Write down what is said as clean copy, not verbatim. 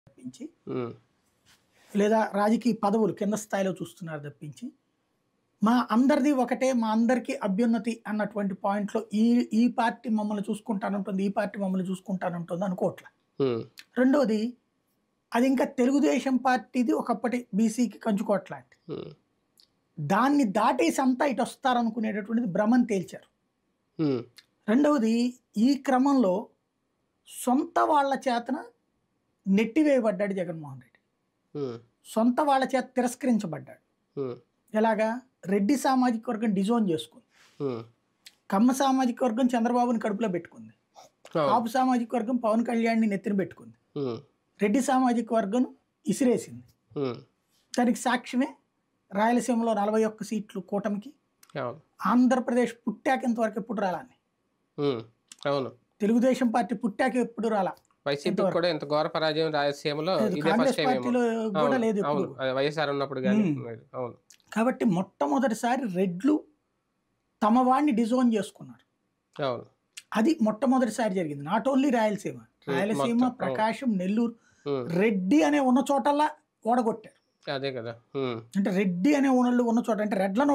తప్పించి ఉమ్, లేదా రాజకీయ పదవులు కింద స్థాయిలో చూస్తున్నారు తప్పించి మా అందరిది ఒకటే మా అందరికీ అభ్యున్నతి అన్నటువంటి పాయింట్లో ఈ ఈ పార్టీ మమ్మల్ని చూసుకుంటానంటుంది ఈ పార్టీ మమ్మల్ని చూసుకుంటానంటుంది అనుకోవట్లే. ఉమ్, రెండోది అది ఇంకా తెలుగుదేశం పార్టీది ఒకప్పటి బీసీకి కంచుకోట్లాంటి ఉమ్, దాన్ని దాటేసి అంతా ఇటు వస్తారనుకునేటటువంటిది భ్రమని తేల్చారు. ఉమ్, రెండవది ఈ క్రమంలో సొంత వాళ్ళ చేతన నెట్టివేయబడ్డాడు జగన్మోహన్ రెడ్డి. ఉమ్, సొంత వాళ్ళ చేత తిరస్కరించబడ్డాడు. ఉమ్, ఎలాగా? రెడ్డి సామాజిక వర్గం డిజోన్ చేసుకుంది, ఉమ్, కమ్మ సామాజిక వర్గం చంద్రబాబుని కడుపులో పెట్టుకుంది, అవును. కాపు సామాజిక వర్గం పవన్ కళ్యాణ్ని నెత్తిన పెట్టుకుంది, ఉమ్, రెడ్డి సామాజిక వర్గం ఇసిరేసింది. ఉమ్, దానికి సాక్ష్యమే రాయలసీమలో 41 సీట్లు కూటమికి, అవును. ఆంధ్రప్రదేశ్ పుట్టాక ఇంతవరకు ఎప్పుడు రాలని, ఉమ్, అవును. తెలుగుదేశం పార్టి పుట్టాక ఎప్పుడు రాలా, వైసీపీ కూడా ఇంత ఘోర పరాజయం రాయలసీమలో లేదు. ఇదే ఫస్ట్ కాంగ్రెస్ టైం ఏమో. పార్టీలో కూడా అవును, లేదు అవును. ఎప్పుడు. అది వైఎస్ఆర్ ఉన్నప్పుడు కానీ లేదు. అవును. కాబట్టి మొట్టమొదటిసారి రెడ్లు తమ వాడిని డిజోన్ చేసుకున్నారు. అవును. అది మొట్టమొదటిసారి జరిగింది. నాట్ ఓన్లీ రాయలసీమ, రాయలసీమ, మొత్తం, అవును. ప్రకాశం, నెల్లూరు, ఉమ్, రెడ్డి అనే ఉన్న చోటల్లా ఓడగొట్టారు. అదే కదా. ఉమ్. అంటే రెడ్డి అనే ఊనళ్ళు ఉన్న చోట అంటే రెడ్లను